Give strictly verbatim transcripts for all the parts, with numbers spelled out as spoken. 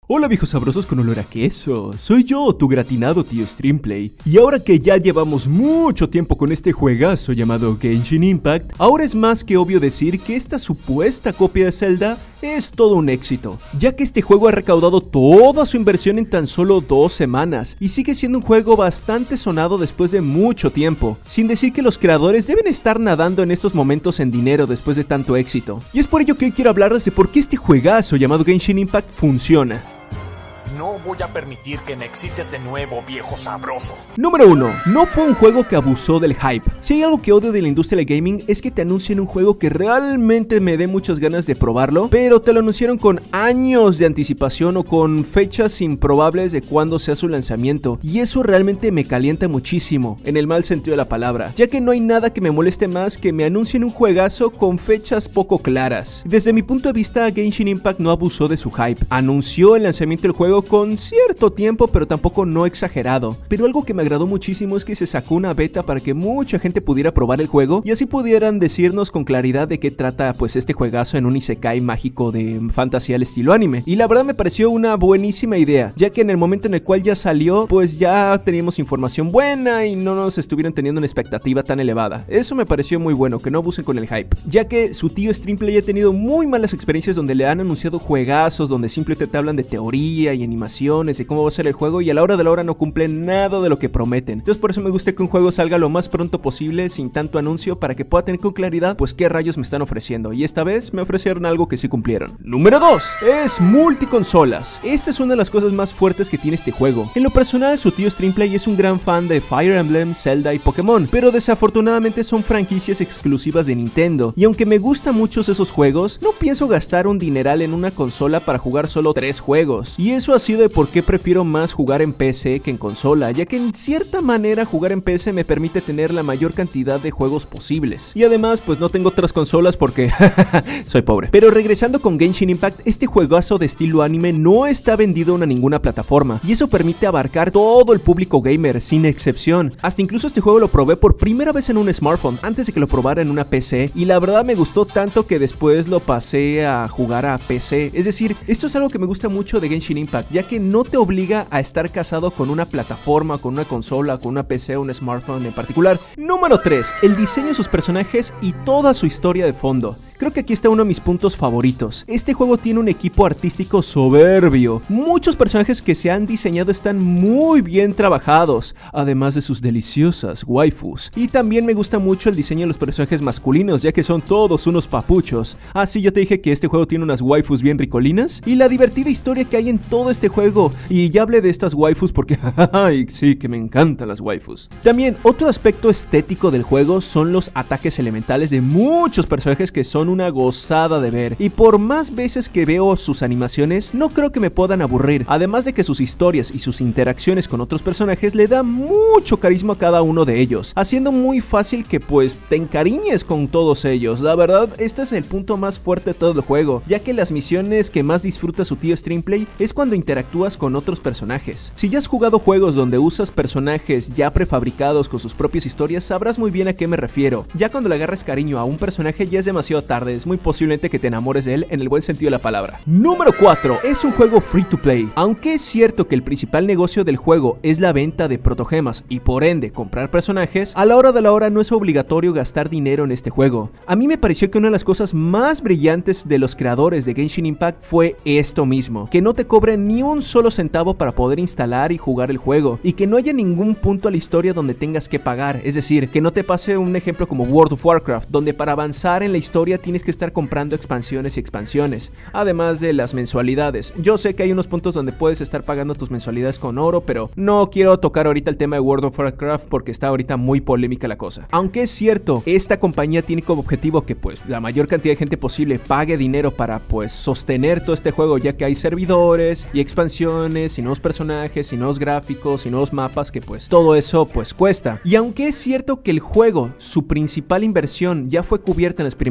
Hola viejos sabrosos con olor a queso, soy yo, tu gratinado tío Streamplay. Y ahora que ya llevamos mucho tiempo con este juegazo llamado Genshin Impact, ahora es más que obvio decir que esta supuesta copia de Zelda es todo un éxito, ya que este juego ha recaudado toda su inversión en tan solo dos semanas, y sigue siendo un juego bastante sonado después de mucho tiempo, sin decir que los creadores deben estar nadando en estos momentos en dinero después de tanto éxito. Y es por ello que hoy quiero hablarles de por qué este juegazo llamado Genshin Impact funciona. No voy a permitir que me excites de nuevo, viejo sabroso. Número uno. No fue un juego que abusó del hype. Si hay algo que odio de la industria del gaming es que te anuncien un juego que realmente me dé muchas ganas de probarlo, pero te lo anunciaron con años de anticipación o con fechas improbables de cuándo sea su lanzamiento, y eso realmente me calienta muchísimo, en el mal sentido de la palabra, ya que no hay nada que me moleste más que me anuncien un juegazo con fechas poco claras. Desde mi punto de vista, Genshin Impact no abusó de su hype. Anunció el lanzamiento del juego con cierto tiempo, pero tampoco no exagerado. Pero algo que me agradó muchísimo es que se sacó una beta para que mucha gente pudiera probar el juego y así pudieran decirnos con claridad de qué trata pues este juegazo en un isekai mágico de fantasía al estilo anime. Y la verdad me pareció una buenísima idea, ya que en el momento en el cual ya salió, pues ya teníamos información buena y no nos estuvieron teniendo una expectativa tan elevada. Eso me pareció muy bueno, que no abusen con el hype, ya que su tío Streamplay ha tenido muy malas experiencias donde le han anunciado juegazos donde simplemente te hablan de teoría y animaciones, de cómo va a ser el juego, y a la hora de la hora no cumplen nada de lo que prometen. Entonces por eso me gusta que un juego salga lo más pronto posible, sin tanto anuncio, para que pueda tener con claridad pues qué rayos me están ofreciendo, y esta vez me ofrecieron algo que sí cumplieron. Número dos. Es multiconsolas. Esta es una de las cosas más fuertes que tiene este juego. En lo personal, su tío Streamplay es un gran fan de Fire Emblem, Zelda y Pokémon, pero desafortunadamente son franquicias exclusivas de Nintendo, y aunque me gustan muchos esos juegos, no pienso gastar un dineral en una consola para jugar solo tres juegos, y eso ha sido de por qué prefiero más jugar en P C que en consola, ya que en cierta manera jugar en P C me permite tener la mayor cantidad de juegos posibles, y además pues no tengo otras consolas porque soy pobre. Pero regresando con Genshin Impact, este juegazo de estilo anime no está vendido a ninguna plataforma, y eso permite abarcar todo el público gamer sin excepción. Hasta incluso este juego lo probé por primera vez en un smartphone antes de que lo probara en una P C, y la verdad me gustó tanto que después lo pasé a jugar a P C. Es decir, esto es algo que me gusta mucho de Genshin Impact, ya que no te obliga a estar casado con una plataforma, con una consola, con una P C o un smartphone en particular. Número tres. El diseño de sus personajes y toda su historia de fondo. Creo que aquí está uno de mis puntos favoritos. Este juego tiene un equipo artístico soberbio. Muchos personajes que se han diseñado están muy bien trabajados, además de sus deliciosas waifus. Y también me gusta mucho el diseño de los personajes masculinos, ya que son todos unos papuchos. Ah, sí, yo te dije que este juego tiene unas waifus bien ricolinas. Y la divertida historia que hay en todo este juego. Y ya hablé de estas waifus porque ay, sí, que me encantan las waifus. También, otro aspecto estético del juego son los ataques elementales de muchos personajes que son una gozada de ver, y por más veces que veo sus animaciones no creo que me puedan aburrir, además de que sus historias y sus interacciones con otros personajes le dan mucho carisma a cada uno de ellos, haciendo muy fácil que pues te encariñes con todos ellos. La verdad, este es el punto más fuerte de todo el juego, ya que las misiones que más disfruta su tío Streamplay es cuando interactúas con otros personajes. Si ya has jugado juegos donde usas personajes ya prefabricados con sus propias historias, sabrás muy bien a qué me refiero. Ya cuando le agarras cariño a un personaje ya es demasiado tarde. Es muy posiblemente que te enamores de él en el buen sentido de la palabra. Número cuatro. Es un juego free to play. Aunque es cierto que el principal negocio del juego es la venta de protogemas y por ende comprar personajes, a la hora de la hora no es obligatorio gastar dinero en este juego. A mí me pareció que una de las cosas más brillantes de los creadores de Genshin Impact fue esto mismo, que no te cobren ni un solo centavo para poder instalar y jugar el juego, y que no haya ningún punto a la historia donde tengas que pagar. Es decir, que no te pase un ejemplo como World of Warcraft, donde para avanzar en la historia tienes que estar comprando expansiones y expansiones, además de las mensualidades. Yo sé que hay unos puntos donde puedes estar pagando tus mensualidades con oro, pero no quiero tocar ahorita el tema de World of Warcraft porque está ahorita muy polémica la cosa. Aunque es cierto, esta compañía tiene como objetivo que pues la mayor cantidad de gente posible pague dinero para pues sostener todo este juego, ya que hay servidores y expansiones y nuevos personajes y nuevos gráficos y nuevos mapas, que pues todo eso pues cuesta. Y aunque es cierto que el juego, su principal inversión ya fue cubierta en las primeras dos semanas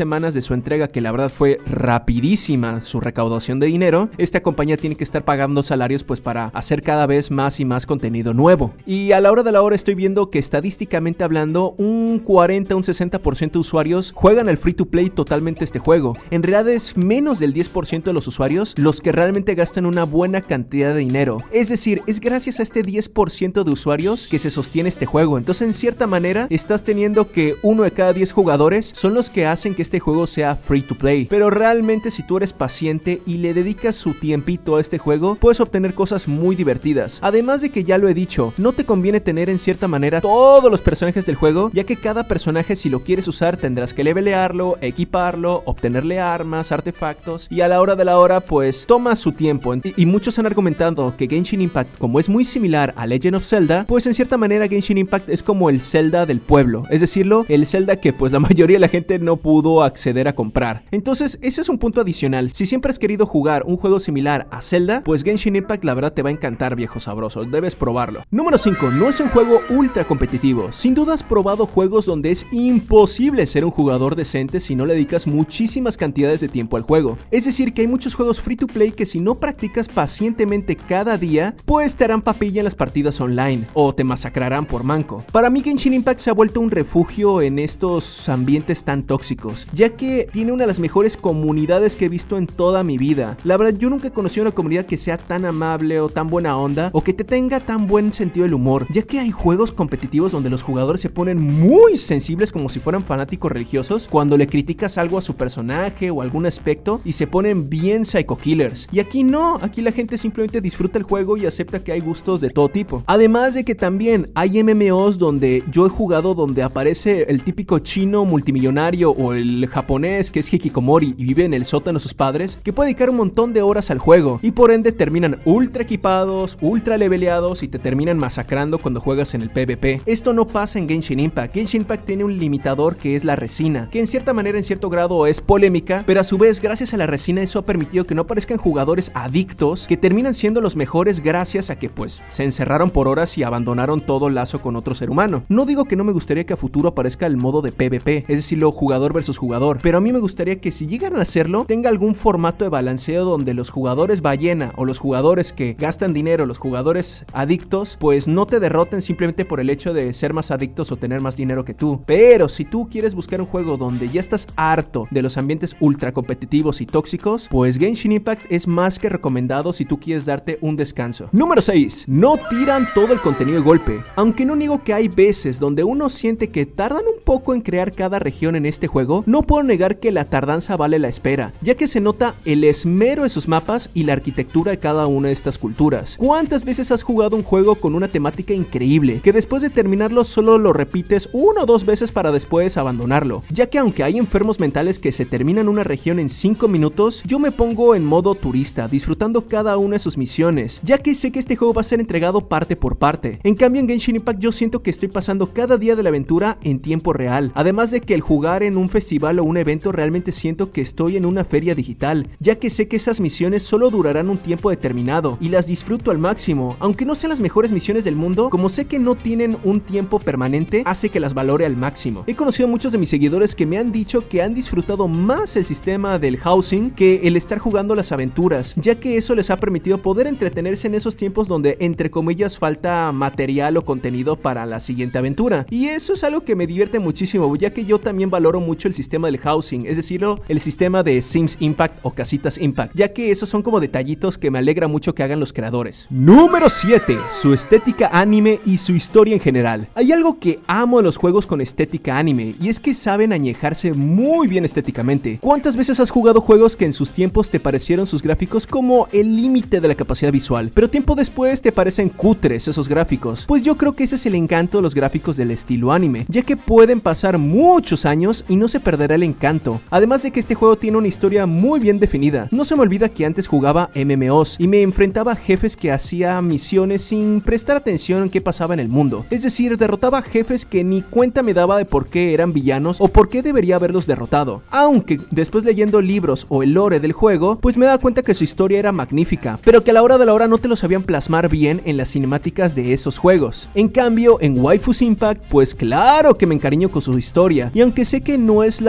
semanas de su entrega, que la verdad fue rapidísima su recaudación de dinero, esta compañía tiene que estar pagando salarios pues para hacer cada vez más y más contenido nuevo. Y a la hora de la hora estoy viendo que estadísticamente hablando, un cuarenta, un sesenta por ciento de usuarios juegan al free to play totalmente este juego. En realidad es menos del diez por ciento de los usuarios los que realmente gastan una buena cantidad de dinero. Es decir, es gracias a este diez por ciento de usuarios que se sostiene este juego. Entonces, en cierta manera, estás teniendo que uno de cada diez jugadores son los que hacen que este juego sea free to play. Pero realmente, si tú eres paciente y le dedicas su tiempito a este juego, puedes obtener cosas muy divertidas. Además de que, ya lo he dicho, no te conviene tener en cierta manera todos los personajes del juego, ya que cada personaje, si lo quieres usar, tendrás que levelearlo, equiparlo, obtenerle armas, artefactos, y a la hora de la hora pues toma su tiempo. Y muchos han argumentado que Genshin Impact, como es muy similar a Legend of Zelda, pues en cierta manera Genshin Impact es como el Zelda del pueblo, es decirlo, el Zelda que pues la mayoría de la gente no pudo acceder a comprar. Entonces ese es un punto adicional. Si siempre has querido jugar un juego similar a Zelda, pues Genshin Impact la verdad te va a encantar, viejo sabroso, debes probarlo. Número cinco. No es un juego ultra competitivo. Sin duda has probado juegos donde es imposible ser un jugador decente si no le dedicas muchísimas cantidades de tiempo al juego. Es decir, que hay muchos juegos free to play que si no practicas pacientemente cada día, pues te harán papilla en las partidas online o te masacrarán por manco. Para mí Genshin Impact se ha vuelto un refugio en estos ambientes tan tóxicos, ya que tiene una de las mejores comunidades que he visto en toda mi vida. La verdad, yo nunca he conocido una comunidad que sea tan amable o tan buena onda o que te tenga tan buen sentido del humor, ya que hay juegos competitivos donde los jugadores se ponen muy sensibles como si fueran fanáticos religiosos cuando le criticas algo a su personaje o algún aspecto y se ponen bien psycho killers. Y aquí no, aquí la gente simplemente disfruta el juego y acepta que hay gustos de todo tipo. Además de que también hay M M Os donde yo he jugado donde aparece el típico chino multimillonario o el japonés que es hikikomori y vive en el sótano de sus padres, que puede dedicar un montón de horas al juego y por ende terminan ultra equipados, ultra leveleados y te terminan masacrando cuando juegas en el PvP. Esto no pasa en Genshin Impact. Genshin Impact tiene un limitador que es la resina, que en cierta manera, en cierto grado es polémica, pero a su vez gracias a la resina eso ha permitido que no aparezcan jugadores adictos que terminan siendo los mejores gracias a que pues se encerraron por horas y abandonaron todo lazo con otro ser humano. No digo que no me gustaría que a futuro aparezca el modo de PvP, es decir, lo jugador versus jugador, pero a mí me gustaría que si llegan a hacerlo tenga algún formato de balanceo donde los jugadores ballena o los jugadores que gastan dinero, los jugadores adictos, pues no te derroten simplemente por el hecho de ser más adictos o tener más dinero que tú. Pero si tú quieres buscar un juego donde ya estás harto de los ambientes ultra competitivos y tóxicos, pues Genshin Impact es más que recomendado si tú quieres darte un descanso. Número seis. No tiran todo el contenido de golpe. Aunque no niego que hay veces donde uno siente que tardan un poco en crear cada región en este juego, no puedo negar que la tardanza vale la espera, ya que se nota el esmero de sus mapas y la arquitectura de cada una de estas culturas. ¿Cuántas veces has jugado un juego con una temática increíble que después de terminarlo solo lo repites una o dos veces para después abandonarlo? Ya que aunque hay enfermos mentales que se terminan una región en cinco minutos, yo me pongo en modo turista, disfrutando cada una de sus misiones, ya que sé que este juego va a ser entregado parte por parte. En cambio en Genshin Impact yo siento que estoy pasando cada día de la aventura en tiempo real, además de que el jugar en un festival o un evento realmente siento que estoy en una feria digital, ya que sé que esas misiones solo durarán un tiempo determinado y las disfruto al máximo. Aunque no sean las mejores misiones del mundo, como sé que no tienen un tiempo permanente, hace que las valore al máximo. He conocido a muchos de mis seguidores que me han dicho que han disfrutado más el sistema del housing que el estar jugando las aventuras, ya que eso les ha permitido poder entretenerse en esos tiempos donde entre comillas falta material o contenido para la siguiente aventura. Y eso es algo que me divierte muchísimo, ya que yo también valoro mucho el sistema del housing, es decir, el sistema de Sims Impact o Casitas Impact, ya que esos son como detallitos que me alegra mucho que hagan los creadores. Número siete. Su estética anime y su historia en general. Hay algo que amo de los juegos con estética anime y es que saben añejarse muy bien estéticamente. ¿Cuántas veces has jugado juegos que en sus tiempos te parecieron sus gráficos como el límite de la capacidad visual, pero tiempo después te parecen cutres esos gráficos? Pues yo creo que ese es el encanto de los gráficos del estilo anime, ya que pueden pasar muchos años y no se perderá el encanto. Además de que este juego tiene una historia muy bien definida. No se me olvida que antes jugaba M M Os y me enfrentaba a jefes que hacía misiones sin prestar atención en qué pasaba en el mundo. Es decir, derrotaba jefes que ni cuenta me daba de por qué eran villanos o por qué debería haberlos derrotado. Aunque después leyendo libros o el lore del juego, pues me daba cuenta que su historia era magnífica, pero que a la hora de la hora no te lo sabían plasmar bien en las cinemáticas de esos juegos. En cambio, en Waifus Impact, pues claro que me encariño con su historia, y aunque sé que no es la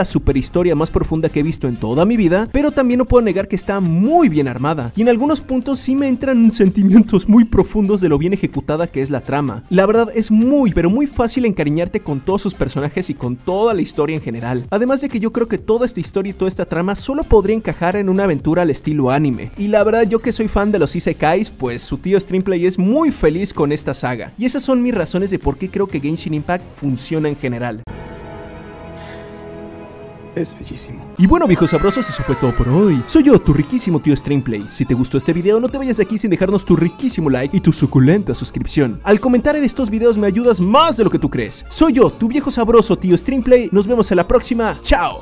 super historia más profunda que he visto en toda mi vida, pero también no puedo negar que está muy bien armada, y en algunos puntos sí me entran sentimientos muy profundos de lo bien ejecutada que es la trama. La verdad es muy pero muy fácil encariñarte con todos sus personajes y con toda la historia en general, además de que yo creo que toda esta historia y toda esta trama solo podría encajar en una aventura al estilo anime, y la verdad yo que soy fan de los isekais, pues su tío Streamplay es muy feliz con esta saga, y esas son mis razones de por qué creo que Genshin Impact funciona en general. Es bellísimo. Y bueno, viejos sabrosos, eso fue todo por hoy. Soy yo, tu riquísimo tío Streamplay. Si te gustó este video, no te vayas de aquí sin dejarnos tu riquísimo like y tu suculenta suscripción. Al comentar en estos videos me ayudas más de lo que tú crees. Soy yo, tu viejo sabroso tío Streamplay. Nos vemos en la próxima. ¡Chao!